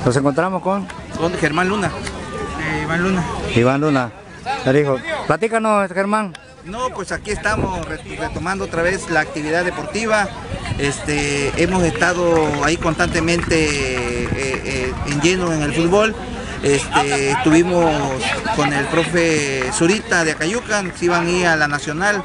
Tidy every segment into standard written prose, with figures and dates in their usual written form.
Nos encontramos con Germán Luna. Iván Luna. Iván Luna. Le dijo, platícanos, Germán. No, pues aquí estamos retomando otra vez la actividad deportiva. Hemos estado ahí constantemente en lleno en el fútbol. Estuvimos con el profe Zurita de Acayucan, se iban a ir a la Nacional,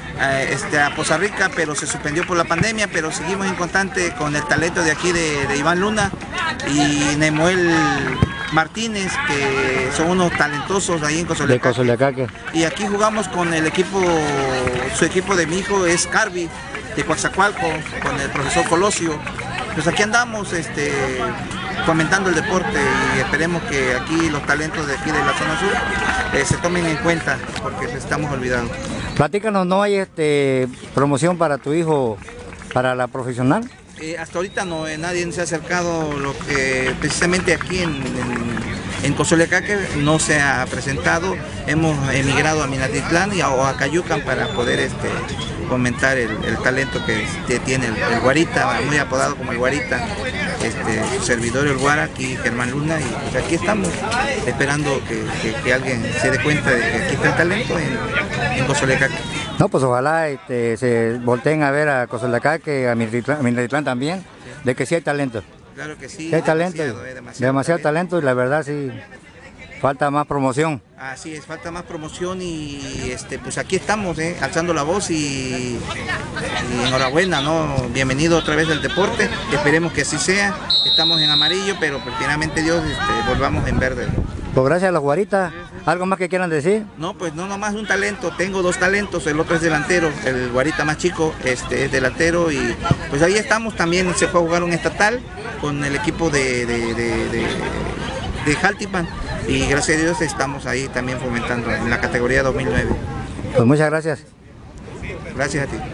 a Poza Rica, pero se suspendió por la pandemia, pero seguimos en constante con el talento de aquí de Iván Luna y Nemuel Martínez, que son unos talentosos ahí en Cozoleacaque. Y aquí jugamos con el equipo, su equipo de mi hijo es Carvi, de Coatzacoalco, con el profesor Colosio. Pues aquí andamos fomentando el deporte y esperemos que aquí los talentos de aquí de la zona sur se tomen en cuenta, porque estamos olvidados. Platícanos, ¿no hay promoción para tu hijo para la profesional? Hasta ahorita no, nadie se ha acercado, lo que precisamente aquí en Cozoleacaque no se ha presentado. Hemos emigrado a Minatitlán o a Acayucan para poder fomentar el talento que tiene el Guarita, muy apodado como el Guarita, su servidor el Guara, aquí Germán Luna, y pues aquí estamos esperando que alguien se dé cuenta de que aquí está el talento en Cozoleacaque. No, pues ojalá se volteen a ver a Cozoleacaque, a Minatitlán también, de que sí hay talento. Claro que sí, hay talento, demasiado talento, y la verdad sí falta más promoción. Así es, falta más promoción y pues aquí estamos, alzando la voz y enhorabuena, ¿no? Bienvenido otra vez al deporte, esperemos que así sea. Estamos en amarillo, pero pues, finalmente Dios volvamos en verde. Pues gracias a los Guaritas. ¿Algo más que quieran decir? No, pues no nomás un talento, tengo dos talentos, el otro es delantero, el Guarita más chico es delantero, y pues ahí estamos, también se fue a jugar un estatal con el equipo de Jaltipan, y gracias a Dios estamos ahí también fomentando en la categoría 2009. Pues muchas gracias. Gracias a ti.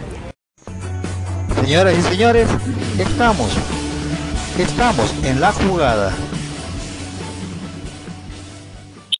Señoras y señores, estamos en la jugada.